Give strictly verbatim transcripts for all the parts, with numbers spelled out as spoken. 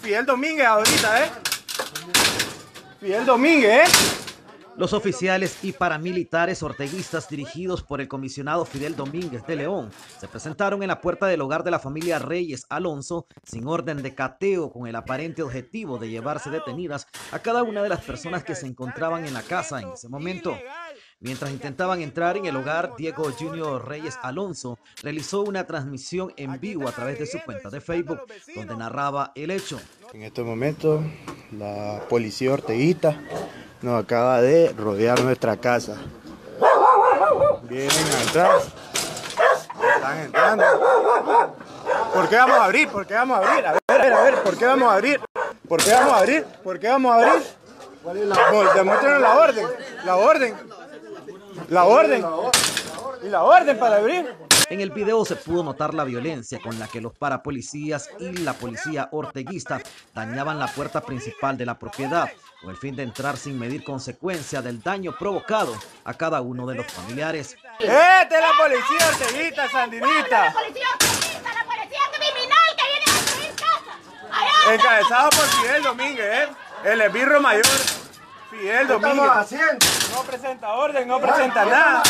Fidel Domínguez ahorita, ¿eh? Fidel Domínguez, ¿eh? Los oficiales y paramilitares orteguistas dirigidos por el comisionado Fidel Domínguez de León se presentaron en la puerta del hogar de la familia Reyes Alonso sin orden de cateo con el aparente objetivo de llevarse detenidas a cada una de las personas que se encontraban en la casa en ese momento. Mientras intentaban entrar en el hogar, Diego Junior Reyes Alonso realizó una transmisión en vivo a través de su cuenta de Facebook, donde narraba el hecho. En estos momentos, la policía orteguista nos acaba de rodear nuestra casa. Vienen a entrar. Están entrando. ¿Por qué vamos a abrir? ¿Por qué vamos a abrir? A ver, a ver, a ver, ¿por qué vamos a abrir? ¿Por qué vamos a abrir? ¿Por qué vamos a abrir? ¿Cuál es la orden? Demuéstrenos la orden. La orden. La orden. ¿Y la orden para abrir? En el video se pudo notar la violencia con la que los parapolicías y la policía orteguista dañaban la puerta principal de la propiedad, con el fin de entrar sin medir consecuencia del daño provocado a cada uno de los familiares. ¡Esta es la policía orteguista, sandinista! ¡La policía orteguista, la policía criminal que viene a destruir casas! Encabezado por Fidel Domínguez, ¿eh? El esbirro mayor, Fidel Domínguez. ¿Qué estamos haciendo? No presenta orden, no presenta nada.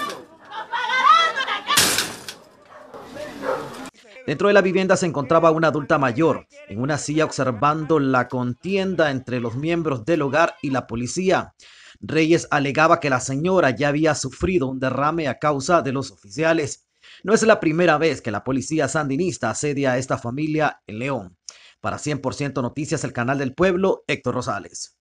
Dentro de la vivienda se encontraba una adulta mayor, en una silla observando la contienda entre los miembros del hogar y la policía. Reyes alegaba que la señora ya había sufrido un derrame a causa de los oficiales. No es la primera vez que la policía sandinista asedia a esta familia en León. Para cien por ciento Noticias, el canal del pueblo, Héctor Rosales.